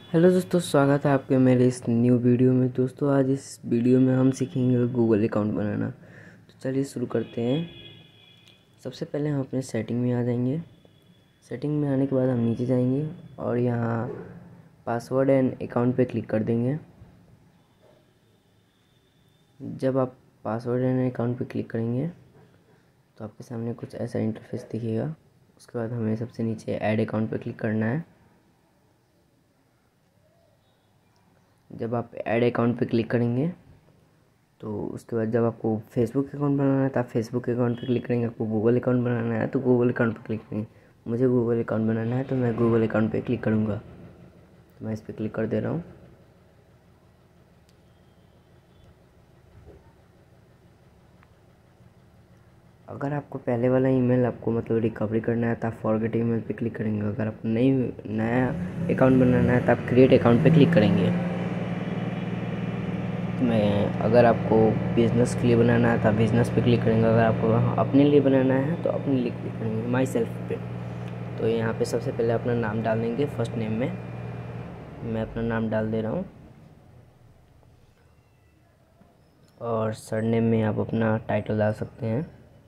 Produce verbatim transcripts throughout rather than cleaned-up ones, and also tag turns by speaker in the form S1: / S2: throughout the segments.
S1: Hello दोस्तों, स्वागत है आपके मेरे इस न्यू वीडियो में। दोस्तों आज इस वीडियो में हम सीखेंगे गूगल अकाउंट बनाना। तो चलिए शुरू करते हैं। सबसे पहले हम अपने सेटिंग में आ जाएंगे। सेटिंग में आने के बाद हम नीचे जाएंगे और यहाँ पासवर्ड एंड अकाउंट पे क्लिक कर देंगे। जब आप पासवर्ड एंड अकाउंट पे क्लिक करेंगे तो आपके सामने कुछ ऐसा इंटरफेस दिखेगा। उसके बाद हमें सबसे नीचे ऐड अकाउंट पे क्लिक करना है। जब आप ऐड अकाउंट पे क्लिक करेंगे तो उसके बाद जब आपको फेसबुक अकाउंट बनाना है तो आप फेसबुक अकाउंट पे क्लिक करेंगे। आपको गूगल अकाउंट बनाना है तो गूगल अकाउंट पे क्लिक करेंगे। मुझे गूगल अकाउंट बनाना है तो मैं गूगल अकाउंट पे क्लिक करूँगा। तो मैं इस पर क्लिक कर दे रहा हूँ। अगर आपको पहले वाला ईमेल आपको मतलब रिकवरी करना है तो आप फॉरगेट ईमेल पे क्लिक करेंगे। अगर आपको नई नया अकाउंट बनाना है तो आप क्रिएट अकाउंट पे क्लिक करेंगे। मैं अगर आपको बिज़नेस के लिए बनाना है तो आप बिज़नेस पे क्लिक करेंगे। अगर आपको अपने लिए बनाना है तो अपने लिए क्लिक करेंगे, माई सेल्फ पे। तो यहाँ पे सबसे पहले अपना नाम डाल देंगे। फर्स्ट नेम में मैं अपना नाम डाल दे रहा हूँ और सरनेम में आप अपना टाइटल डाल सकते हैं।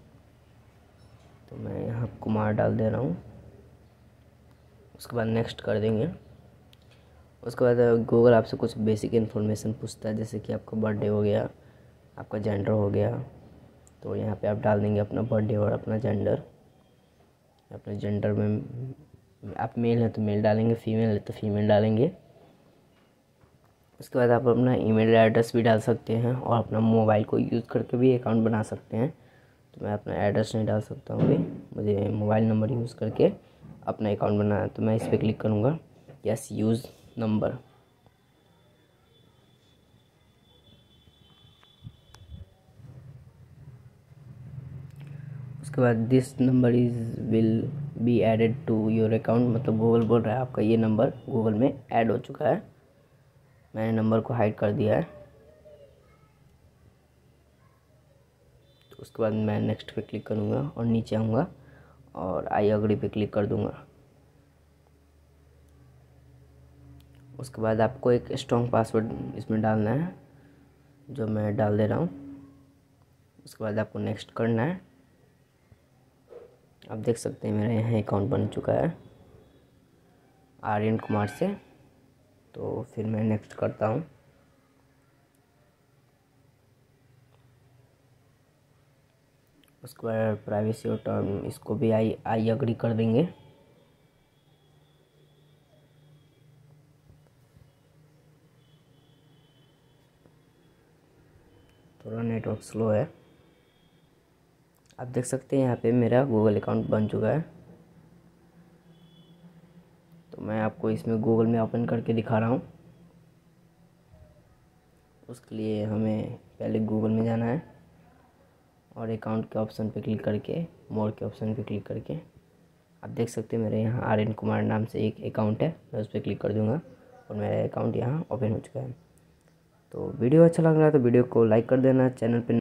S1: तो मैं यहाँ कुमार डाल दे रहा हूँ। उसके बाद नेक्स्ट कर देंगे। उसके बाद गूगल आपसे कुछ बेसिक इन्फॉर्मेशन पूछता है, जैसे कि आपका बर्थडे हो गया, आपका जेंडर हो गया। तो यहाँ पे आप डाल देंगे अपना बर्थडे और अपना जेंडर। अपने जेंडर में आप मेल हैं तो मेल डालेंगे, फीमेल है तो फीमेल डालेंगे। उसके बाद आप अपना ईमेल एड्रेस भी डाल सकते हैं और अपना मोबाइल को यूज़ करके भी अकाउंट बना सकते हैं। तो मैं अपना एड्रेस नहीं डाल सकता हूँ, मुझे मोबाइल नंबर यूज़ करके अपना अकाउंट बनाना है। तो मैं इस पर क्लिक करूँगा, यस यूज़ नंबर। उसके बाद this number is will be added to your account, मतलब गूगल बोल रहा है आपका ये नंबर गूगल में ऐड हो चुका है। मैंने नंबर को हाइड कर दिया है। तो उसके बाद मैं नेक्स्ट पे क्लिक करूँगा और नीचे आऊँगा और आई अग्री पे क्लिक कर दूँगा। उसके बाद आपको एक स्ट्रॉन्ग पासवर्ड इसमें डालना है, जो मैं डाल दे रहा हूँ। उसके बाद आपको नेक्स्ट करना है। आप देख सकते हैं मेरा यहाँ अकाउंट बन चुका है आर्यन कुमार से। तो फिर मैं नेक्स्ट करता हूँ। उसके बाद प्राइवेसी और टर्म इसको भी आई आई अग्री कर देंगे। थोड़ा नेटवर्क स्लो है। आप देख सकते हैं यहाँ पे मेरा गूगल अकाउंट बन चुका है। तो मैं आपको इसमें गूगल में ओपन करके दिखा रहा हूँ। उसके लिए हमें पहले गूगल में जाना है और अकाउंट के ऑप्शन पे क्लिक करके मोर के ऑप्शन पे क्लिक करके आप देख सकते हैं मेरे यहाँ आर्यन कुमार नाम से एक अकाउंट है। मैं उस पर क्लिक कर दूँगा और मेरा अकाउंट यहाँ ओपन हो चुका है। तो वीडियो अच्छा लग रहा है तो वीडियो को लाइक कर देना, चैनल पे